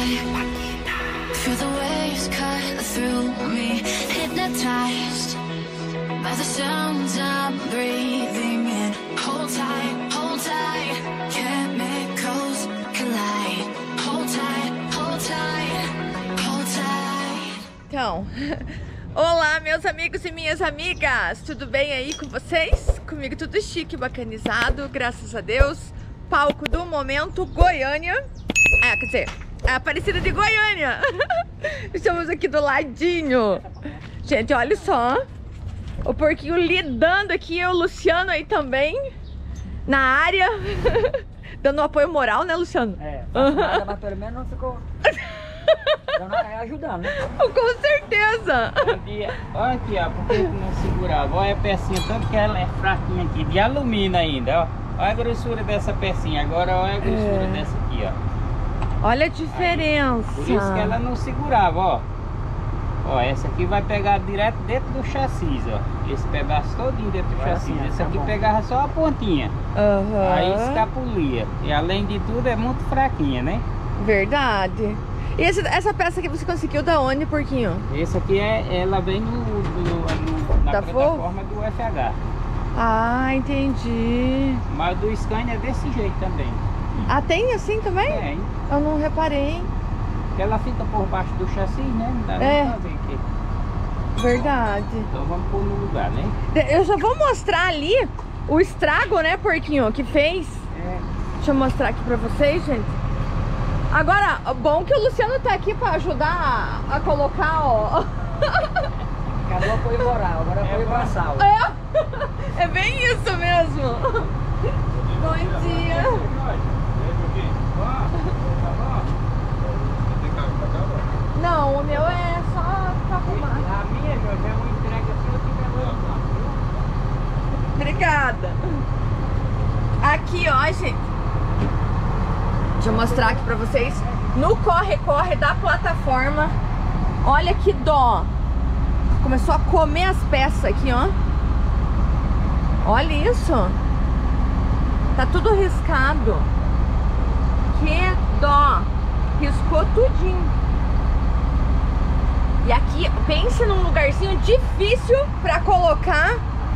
Feel the waves cut through me, hypnotized by the sounds I'm breathing in. Hold tight, chemicals collide. Hold tight, hold tight, hold tight. Então, olá meus amigos e minhas amigas, tudo bem aí com vocês? Comigo tudo chique, bacanizado, graças a Deus. Palco do momento, Goiânia. Quer dizer, Aparecida de Goiânia. Estamos aqui do ladinho. Gente, olha só. O porquinho lidando aqui, o Luciano aí também na área. Dando um apoio moral, né, Luciano? Nada, mas pelo menos não ficou ajudando, né? Com certeza. Olha aqui, ó, por que não segurava? Olha a pecinha, tanto que ela é fraquinha aqui, de alumínio ainda, ó. Olha a grossura dessa pecinha, agora olha a grossura dessa aqui, ó. Olha a diferença. Por isso que ela não segurava, ó. Ó, essa aqui vai pegar direto dentro do chassi, ó. Esse pedaço todinho dentro do chassi. Essa aqui pegava só a pontinha. Aí escapulia. E além de tudo é muito fraquinha, né? Verdade. E essa peça que você conseguiu da onde, porquinho? Essa aqui ela vem na da plataforma do FH. Ah, entendi. Mas do Scania é desse jeito também. Ah, tem assim também? Tem. Eu não reparei. Ela fica por baixo do chassi, né? Não dá nem pra ver aqui. Verdade. Então vamos pôr no lugar, né? Eu já vou mostrar ali o estrago, né, porquinho, que fez. Deixa eu mostrar aqui pra vocês, gente. Agora, bom que o Luciano tá aqui pra ajudar a colocar, ó. Acabou o apoio moral, agora é apoio braçal. É bem isso mesmo. Bom dia. Não, o meu é só pra arrumar. A minha, Jorge, é uma entrega assim, eu fico levando. Obrigada. Aqui, ó, gente. Deixa eu mostrar aqui pra vocês. No corre-corre da plataforma. Olha que dó. Começou a comer as peças aqui, ó. Olha isso. Tá tudo riscado. Que dó. Riscou tudinho. E aqui, pense num lugarzinho difícil pra colocar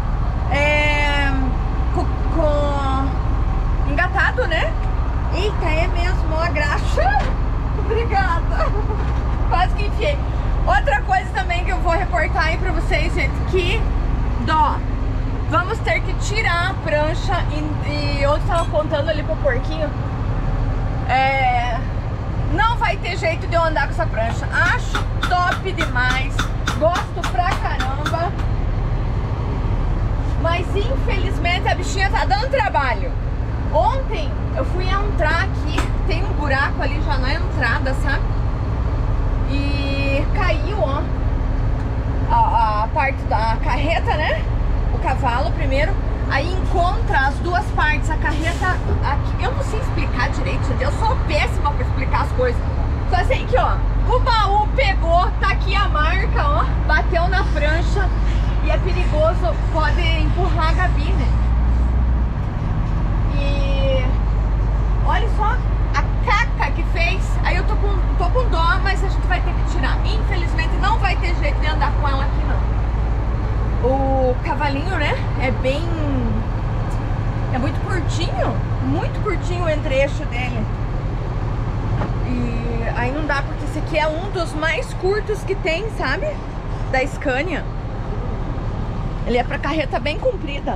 com engatado, né? Eita, é mesmo, a graxa. Obrigada. Quase que enfiei. Outra coisa também que eu vou reportar aí pra vocês, gente, que dó. Vamos ter que tirar a prancha e onde estava apontando ali pro porquinho, não vai ter jeito de eu andar com essa prancha. Acho top demais, gosto pra caramba, mas infelizmente a bichinha tá dando trabalho. Ontem eu fui entrar aqui, tem um buraco ali já na entrada, sabe? E caiu, ó, a parte da carreta, né? O cavalo primeiro, aí encontra as duas partes, a carreta aqui. Eu não sei explicar direito, gente, eu sou péssima pra explicar as coisas. Só sei que, ó, o baú pegou, tá aqui a marca, ó, bateu na prancha e é perigoso, pode empurrar a gabine. E olha só a caca que fez. Aí eu tô com dó, mas a gente vai ter que tirar. Infelizmente não vai ter jeito de andar com ela aqui, não. O cavalinho, né, é muito curtinho o entre-eixo dele. E aí não dá, porque esse aqui é um dos mais curtos que tem, sabe? Da Scania. Ele é pra carreta bem comprida.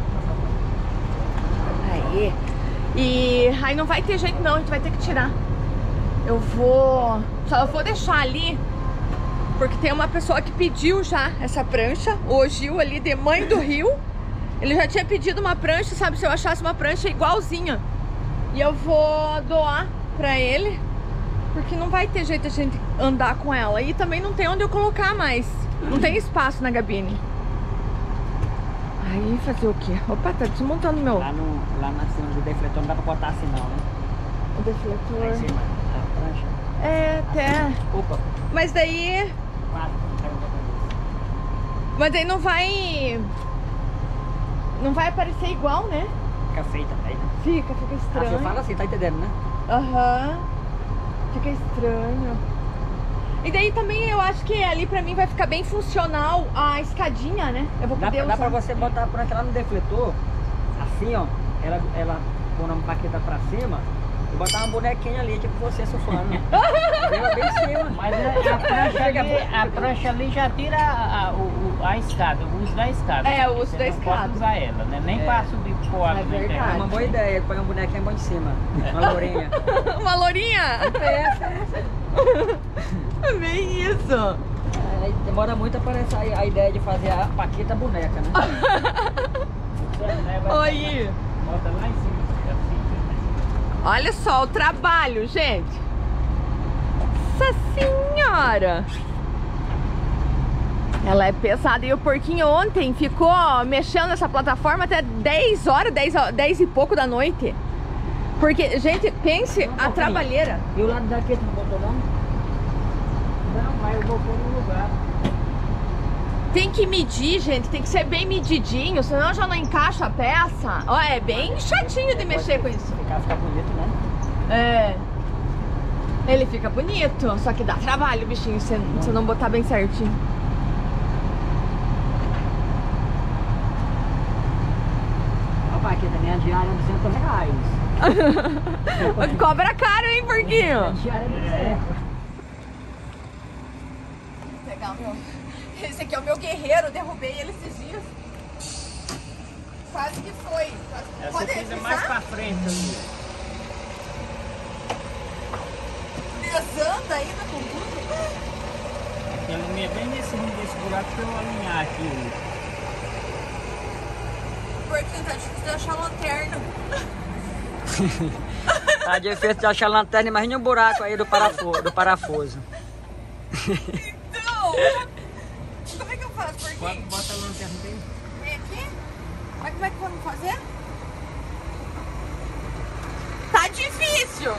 Aí. E aí não vai ter jeito não, a gente vai ter que tirar. Só vou deixar ali, porque tem uma pessoa que pediu já essa prancha, o Gil ali de Mãe do Rio. Ele já tinha pedido uma prancha, sabe? Se eu achasse uma prancha igualzinha. E eu vou doar pra ele, porque não vai ter jeito a gente andar com ela. E também não tem onde eu colocar mais. Não tem espaço na gabine. Aí fazer o quê? Opa, tá desmontando meu... Lá na cima do defletor não dá pra botar assim não, né? O defletor... Lá em cima, a prancha. Até... Opa. Mas daí... Mas daí não vai... Não vai aparecer igual, né? Fica feio também, né? Fica estranho. Você fala assim, tá entendendo, né? Aham. fica estranho. E daí também eu acho que ali pra mim vai ficar bem funcional a escadinha, né? Eu vou poder Dá pra usar. você botar a prancha lá no defletor, assim, ó. Ela pôr a baqueta pra cima e botar uma bonequinha ali, tipo você surfando. Bem em cima. Mas a prancha ali já tira a escada, o uso da escada. É, o uso da Você não escada. pode usar ela, né? Nem É. para subir pro água. É verdade. É uma boa ideia, põe uma bonequinha bom em cima. Uma lourinha. Uma lourinha? É bem isso. Aí demora muito a aparecer a ideia de fazer a paqueta boneca, né? Oi. Bota lá em cima. Olha só o trabalho, gente. Nossa senhora. Ela é pesada. E o porquinho ontem ficou mexendo nessa plataforma até 10 horas, 10 e pouco da noite. Porque, gente, pense a trabalheira. E o lado daqui tu não botou não? Não, mas eu vou pôr no lugar. Tem que medir, gente. Tem que ser bem medidinho, senão já não encaixa a peça. Ó, é bem chatinho de mexer com isso. Ficar bonito, né? É. Ele fica bonito, só que dá trabalho, bichinho, se não botar bem certinho. Ó, paqueta, minha diária é R$200. Cobra caro, hein, porquinho? A diária é 200. Vou pegar o meu. Esse aqui é o meu guerreiro, derrubei ele esses dias. Quase que foi. Essa coisa mais pra frente ali. Desanda ainda com tudo. Aquela linha é bem nesse rumo desse buraco pra eu alinhar aqui. Porquinho, tá difícil de achar lanterna. Tá difícil de achar lanterna, imagina um buraco aí do parafuso. Então, como é que eu faço, porquinho? Bota a lanterna bem. Vem aqui. Olha como é que vamos fazer? Tá difícil.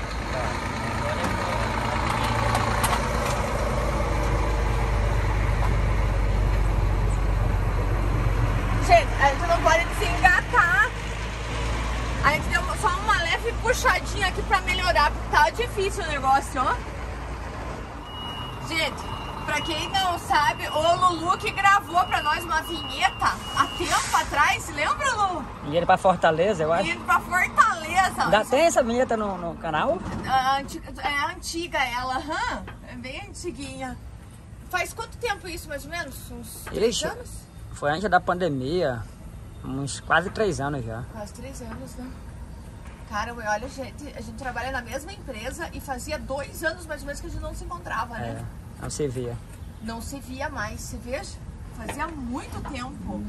Gente, a gente não pode desengatar. A gente deu só uma leve puxadinha aqui pra melhorar, porque tá difícil o negócio, ó. Gente, pra quem não sabe, o Lulu que gravou pra nós uma vinheta há tempo atrás, lembra, Lulu? E ele pra Fortaleza, eu acho. Indo pra Fortaleza. Ainda tem essa vinheta no canal? É antiga ela, é bem antiguinha. Faz quanto tempo isso, mais ou menos? Uns 3 Ixi. anos? Foi antes da pandemia, uns quase 3 anos já. Quase 3 anos, né? Cara, olha, a gente trabalha na mesma empresa e fazia 2 anos mais ou menos que a gente não se encontrava, né? É, não se via. Não se via mais, você veja? Fazia muito tempo.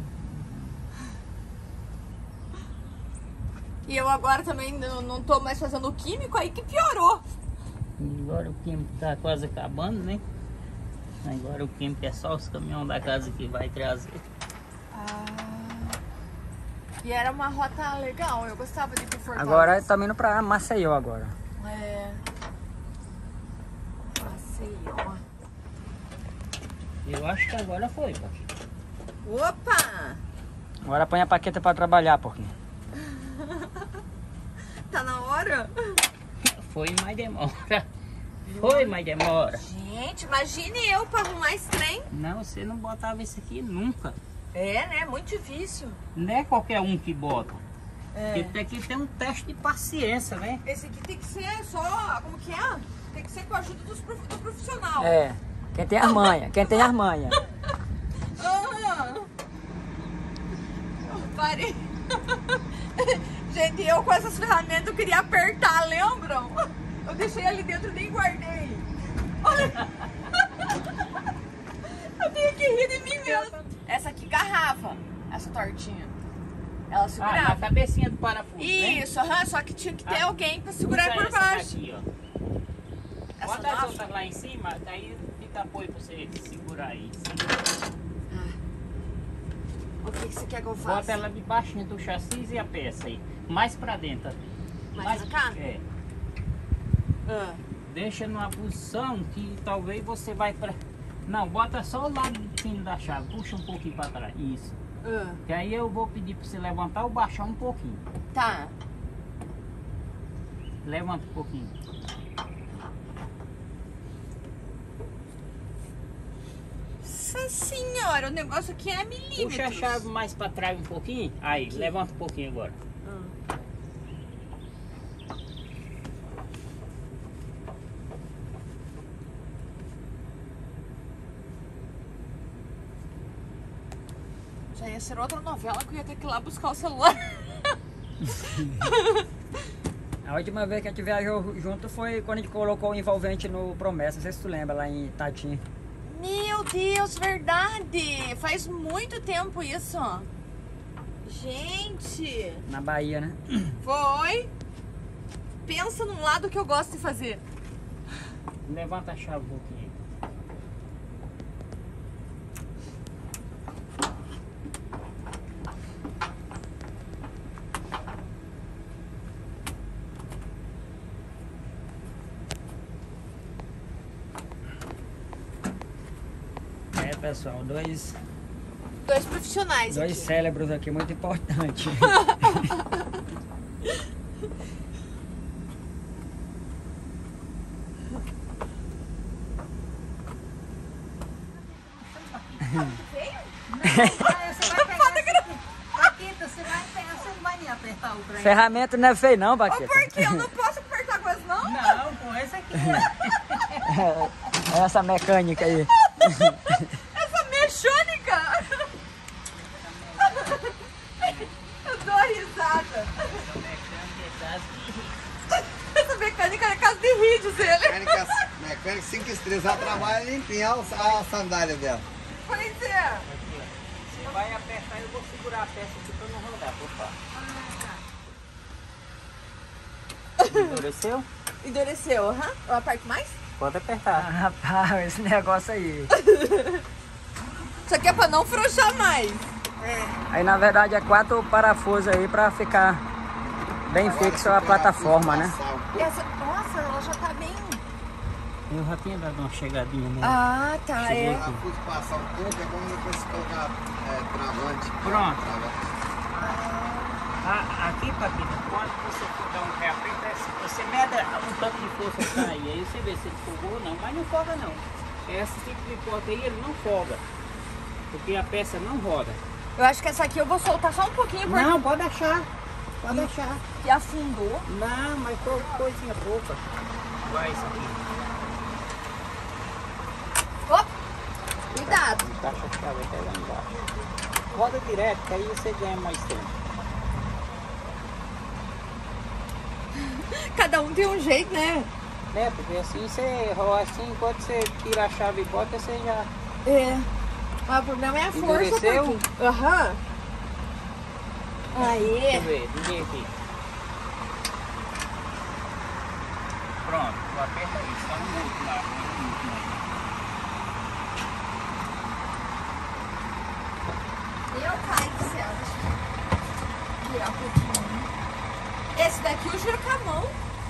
E eu agora também não tô mais fazendo o químico, aí que piorou. Agora o químico tá quase acabando, né? Agora o químico é só os caminhões da casa que vai trazer. E era uma rota legal, eu gostava de ir pro Fortaleza. Agora estamos indo pra Maceió agora. É. Maceió. Eu acho que agora foi, pai. Opa! Agora põe a paqueta pra trabalhar, porque Tá na hora? Foi, mas demora. Foi, mas demora. Gente, imagine eu pra arrumar esse trem. Não, você não botava isso aqui nunca. É, né? Muito difícil. Não é qualquer um que bota. É. Porque tem que ter um teste de paciência, né? Esse aqui tem que ser só, como que é? Tem que ser com a ajuda do profissional. é, quem tem as manhas, quem tem as manhas. Ah, parei. Gente, eu com essas ferramentas eu queria apertar, lembram? Eu deixei ali dentro e nem guardei. Olha. Eu tenho que rir de mim mesmo. Essa aqui garrava, essa tortinha. Ela Ah, segurava. a cabecinha do parafuso, né? Isso, só que tinha que ter alguém pra segurar Usa por essa baixo. daqui, ó. Essa Bota as nova? outras lá em cima, daí fica apoio pra você segurar aí. O que você quer que eu faça? Bota ela debaixo do chassi e a peça aí. Mais pra dentro. Mais pra cá? É. Ah. Deixa numa posição que talvez você vai pra... Não, bota só o lado de cima da chave. Puxa um pouquinho pra trás. Isso. Que aí eu vou pedir pra você levantar ou baixar um pouquinho. Tá. Levanta um pouquinho. Nossa senhora, o negócio aqui é milímetros. Puxa a chave mais pra trás um pouquinho. Aí, levanta um pouquinho agora. Já ia ser outra novela que eu ia ter que ir lá buscar o celular. A última vez que a gente viajou junto foi quando a gente colocou o envolvente no Promessa. Não sei se tu lembra, lá em Tatim. Meu Deus, verdade. Faz muito tempo isso. Gente. Na Bahia, né? Foi. Pensa num lado que eu gosto de fazer. Levanta a chave um pouquinho. É, pessoal, dois Profissionais aqui. cérebros aqui muito importantes. Ferramenta não é feio não, Ô, Paquita. por quê? Eu não posso apertar com essa, não? Não, com essa aqui. É essa mecânica aí. Essa mecânica. Eu dou risada. Essa mecânica é casa de rir, diz ele. Mecânica 5 estrelas, ela trabalha limpinha, olha a sandália dela. Pois é. Você vai apertar e eu vou segurar a peça aqui pra não rodar. Opa. Endureceu? Endureceu, aham. Eu aperto mais? Pode Ah, apertar. rapaz, esse negócio aí. Isso aqui é pra não frouxar mais. Aí na verdade é 4 parafusos aí pra ficar bem fixo a plataforma, né? E essa, nossa, ela já tá bem... Eu já tinha dado uma chegadinha nela. Ah, tá. Se É. o parafuso passar um pouco, é bom depois você colocar travante. Pronto. Travante. Aqui, Paquita, quando você for dar um reaperto, você mede um tanto de força que tá aí. Aí você vê se ele folgou ou não, mas não folga não. Esse tipo de porta aí, ele não folga. Porque a peça não roda. Eu acho que essa aqui eu vou soltar só um pouquinho porque Não, pode deixar. Pode deixar. que afundou. Não, mas foi coisinha pouca. Vai isso aqui. Opa! Cuidado. Encaixa a chave até lá embaixo. Roda direto, que aí você ganha mais tempo. Cada um tem um jeito, né? É, porque assim você rola assim, enquanto você tira a chave e bota, você já... É. Mas o problema é a força. Endureceu? Porque... Aham. Deixa Aí. eu ver, ninguém aqui. Pronto, aperta isso, tá no outro lado, no último aí. Meu pai do céu. Deixa eu virar um pouquinho. Esse daqui eu giro com a mão.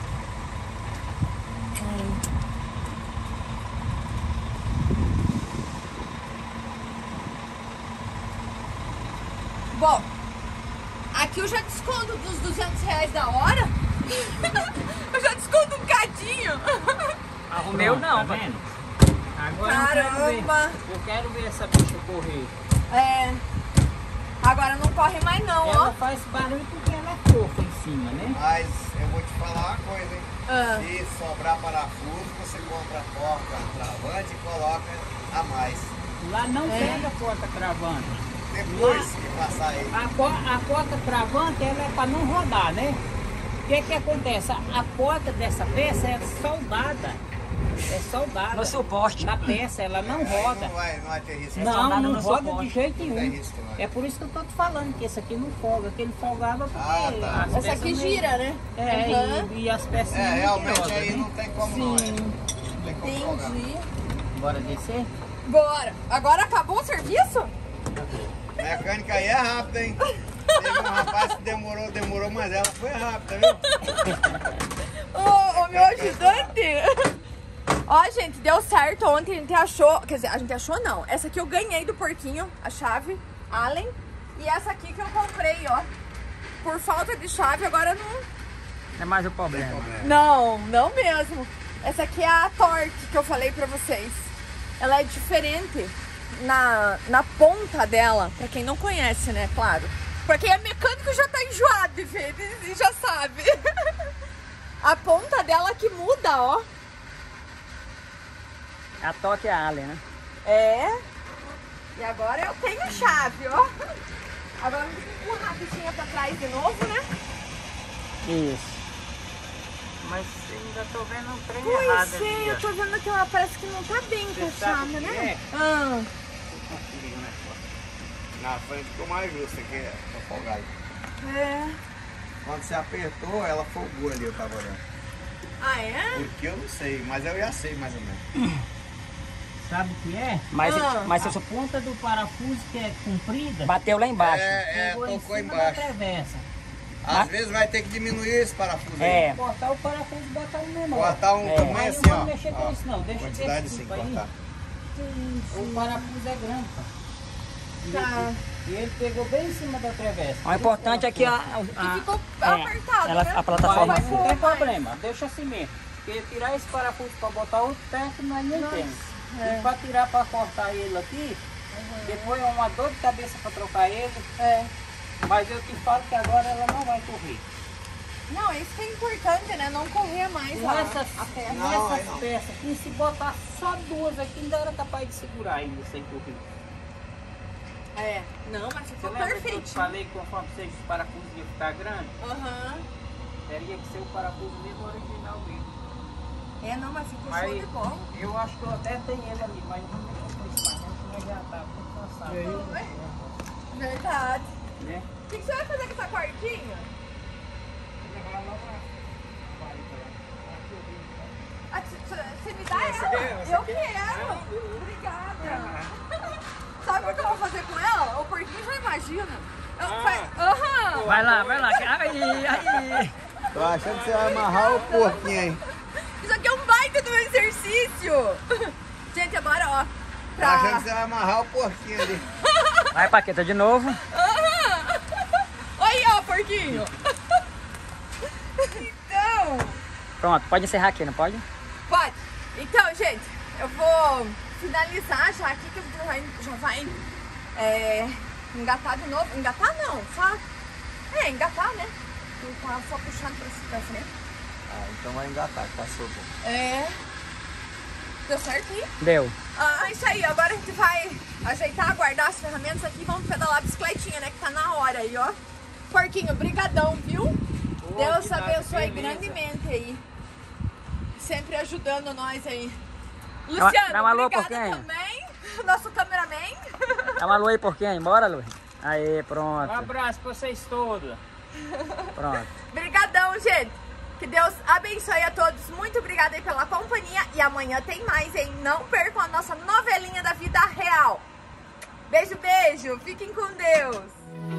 Bom, aqui eu já desconto dos R$200 da hora. Eu já desconto um cadinho. Arrumei eu não, tá Paquita. vendo? Agora Caramba. eu quero ver essa bicha correr. É. Agora não corre mais não, Ela ó. faz barulho porque ela é fofa em cima, né? Mas eu vou te falar uma coisa, hein? Ah. Se sobrar parafuso, você compra a porta travante e coloca a mais. Lá não pega a porta cravante. Depois que passar aí. A porta travante ela é para não rodar, né? O que acontece? A porta dessa peça é soldada. É soldada. No suporte. Na peça, ela não roda. Não vai ter risco. Não, soldada não no roda suporte. de jeito Não tem nenhum. risco, não. É por isso que eu tô te falando que esse aqui não folga. Aquele folgava porque Ah, tá. as Essa peças aqui não- gira, né? É, Aham. e as peças É, não realmente rodam, aí né? não tem como não. Sim. Não tem como folgar. Entendi. Bora descer? Bora. Agora acabou o serviço? Mecânica aí é rápida, hein? Teve um rapaz que demorou, mas ela foi rápida, viu? Ô, meu ajudante. Ó, gente, deu certo. Ontem a gente achou... Quer dizer, a gente achou não. Essa aqui eu ganhei do porquinho, a chave Allen. E essa aqui que eu comprei, ó. Por falta de chave, agora não... É mais o problema. Não, não mesmo. Essa aqui é a Torque que eu falei pra vocês. Ela é diferente. na ponta dela, pra quem não conhece, né, claro. Pra quem é mecânico já tá enjoado de ver, e já sabe. A ponta dela que muda, ó. A toque é a Allen, né? É. E agora eu tenho chave, ó. Agora vamos empurrar a bichinha pra trás de novo, né? Isso. Mas ainda tô vendo um trem Pois errado é, ali, eu ó. tô vendo que ela parece que não tá bem Você encaixada, sabe o que né? é? Ah. Na frente ficou mais justo aqui, pra folgar aí. É. Quando você apertou, ela folgou ali, eu tava olhando. Ah, é? Porque eu não sei, mas eu já sei mais ou menos. Sabe o que é? Mas, Ah. mas A você ponta do parafuso que é comprida, bateu lá embaixo. pegou em tocou cima embaixo. da travessa. Às vezes vai ter que diminuir esse parafuso aí. É. Cortar o parafuso e botar um menor. Botar um É. tamanho Mas assim, não ó. vamos mexer com Ó, isso não, deixa quantidade desse assim, tipo aí. cortar. O parafuso é grande, pá. Tá. E ele pegou bem em cima da travessa. O importante é que E ficou apertado, ela, né? a plataforma. Mas não tem problema, deixa assim mesmo. Porque tirar esse parafuso para botar outro perto, nós nem temos. É. E para tirar, para cortar ele aqui, depois é uma dor de cabeça para trocar ele. É. Mas eu te falo que agora ela não vai correr. Não, isso que é importante, né? Não correr mais Com a essas, perna. Não, aí essas não. peças aqui, se botar só duas aqui, ainda era capaz de segurar ainda sem correr. É. Não, mas Você ficou lembra que eu perfeito. te falei que conforme vocês os parafusos iam ficar grandes? Aham. Teria que ser o parafuso mesmo original mesmo. É, não, mas ficou show Aí, de bola. eu acho que eu até tenho ele ali, mas não mexer com isso mais, não, senão já tá muito cansado. Verdade. Né? O que você vai fazer com essa quartinha? Ah, você me dá ela? Eu quero. Obrigada. Sabe o que eu vou fazer com ela? O porquinho já imagina. Aham. Vai lá, vai lá. Aí. Tô achando que você vai amarrar o porquinho aí. Isso aqui é um baita do exercício. Gente, agora, ó. Tô achando que você vai amarrar o porquinho ali. Vai, Paqueta, de novo. Aham. Aí, ó, porquinho. Então... Pronto, pode encerrar aqui, não pode? Pode. Então, gente, eu vou finalizar já aqui, que já vai engatar de novo. Engatar não, só... engatar, né? Tá só puxando pra frente. Ah, então vai engatar, que tá solto. Deu certo aí? Deu. Ah, isso aí. Agora a gente vai ajeitar, guardar as ferramentas aqui e vamos pedalar a bicicletinha, né? Que tá na hora aí, ó. Porquinho, brigadão, viu? Deus que abençoe beleza. grandemente aí. Sempre ajudando nós aí. Dá Luciano, uma alô, obrigada porquinho. também. Nosso cameraman. Dá uma alô aí, porquinho. Bora, Lu. Aí, Um pronto. abraço pra vocês todos. Pronto. Brigadão, gente. Que Deus abençoe a todos. Muito obrigada aí pela companhia. E amanhã tem mais, hein? Não percam a nossa novelinha da vida real. Beijo, beijo. Fiquem com Deus.